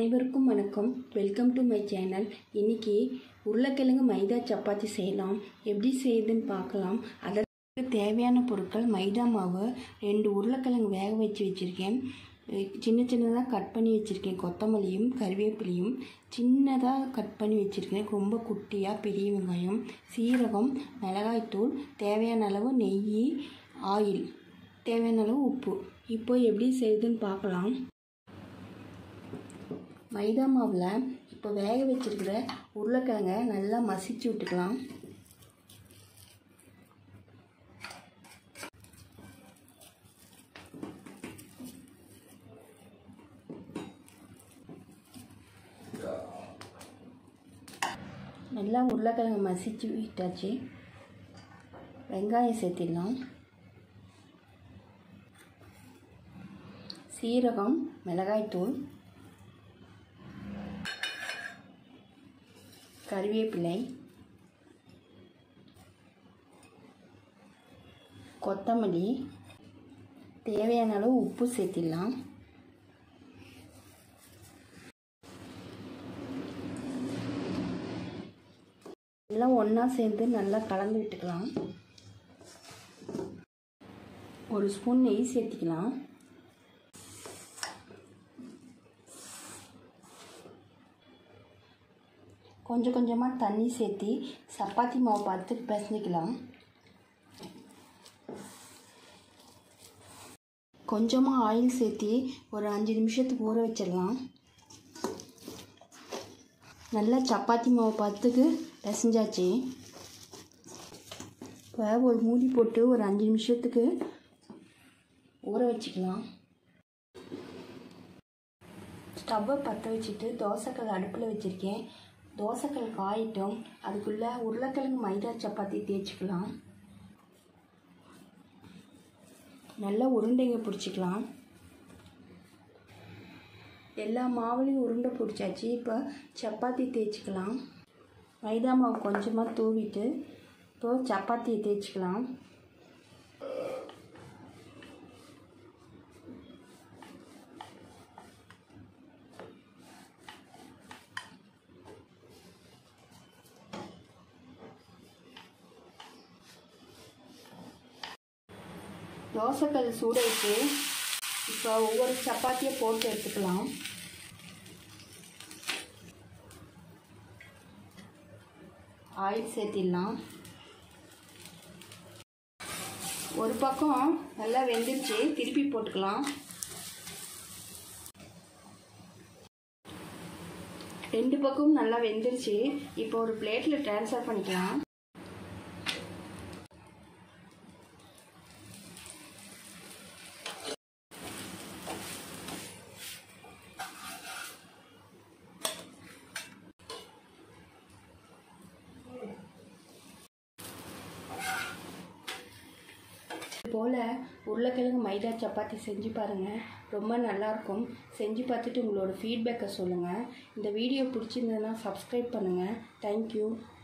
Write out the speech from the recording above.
அனைவருக்கும் வணக்கம். Welcome to my channel. இன்றைக்கி உருளைக்கிழங்கு மைதா சப்பாத்தி செய்யலாம். எப்படி செய்யுதுன்னு பார்க்கலாம். அதற்கு தேவையான பொருட்கள்: மைதா மாவு, 2 உருளைக்கிழங்கு வேக வச்சு வச்சுருக்கேன், சின்ன சின்னதாக கட் பண்ணி வச்சுருக்கேன், கொத்தமல்லியும் கறிவேப்பிலையும் சின்னதாக கட் பண்ணி வச்சுருக்கேன், ரொம்ப குட்டியாக பெரிய வெங்காயம், சீரகம், மிளகாய்த்தூள், தேவையான அளவு நெய், ஆயில், தேவையான அளவு உப்பு. இப்போ எப்படி செய்யுதுன்னு பார்க்கலாம். மைதா மாவில் இப்போ வேக வச்சுருக்கிற உருளைக்கிழங்கை நல்லா மசிச்சு விட்டுக்கலாம். நல்லா உருளைக்கிழங்கு மசிச்சு விட்டாச்சு. வெங்காயம் சேர்த்திடலாம். சீரகம், மிளகாய்த்தூள், கறிவேப்பிலை, கொத்தமல்லி, தேவையான அளவு உப்பு சேர்த்திடலாம். எல்லாம் ஒன்றா சேர்ந்து நல்லா கலந்து விட்டுக்கலாம். 1 ஸ்பூன் நெய் சேர்த்திக்கலாம். கொஞ்சம் கொஞ்சமாக தண்ணி சேர்த்தி சப்பாத்தி மாவு பார்த்து பிசைஞ்சிக்கலாம். கொஞ்சமாக ஆயில் சேர்த்தி ஒரு 5 நிமிஷத்துக்கு ஊற வச்சிடலாம். நல்லா சப்பாத்தி மாவு பார்த்துக்கு பிசைஞ்சாச்சு. இப்போ ஒரு மூடி போட்டு ஒரு 5 நிமிஷத்துக்கு ஊற வச்சுக்கலாம். ஸ்டவ்வை பற்ற வச்சுட்டு தோசைக்கல் அடுப்பில் வச்சுருக்கேன். தோசைக்கல் காயிட்டும். அதுக்குள்ளே உருளைக்கிழங்கு மைதா சப்பாத்தி தேய்ச்சிக்கலாம். நல்லா உருண்டைங்க பிடிச்சிக்கலாம். எல்லா மாவுலையும் உருண்டை பிடிச்சாச்சு. இப்போ சப்பாத்தி தேய்ச்சிக்கலாம். மைதா மாவு கொஞ்சமாக தூவிட்டு இப்போ சப்பாத்தியை தேய்ச்சிக்கலாம். தோசைக்கல் சூட வச்சு இப்போ ஒவ்வொரு சப்பாத்தியை போட்டு எடுத்துக்கலாம். ஆயில் சேர்த்திடலாம். ஒரு பக்கம் நல்லா வெந்துருச்சு, திருப்பி போட்டுக்கலாம். 2 பக்கமும் நல்லா வெந்துருச்சு. இப்போ ஒரு பிளேட்டில் ட்ரான்ஸ்ஃபர் பண்ணிக்கலாம். போல் உருளைக்கிழங்கு மைதா சப்பாத்தி செஞ்சு பாருங்கள். ரொம்ப நல்லாயிருக்கும். செஞ்சு பார்த்துட்டு உங்களோட ஃபீட்பேக்கை சொல்லுங்கள். இந்த வீடியோ பிடிச்சிருந்ததுன்னா சப்ஸ்கிரைப் பண்ணுங்கள். தேங்க்யூ.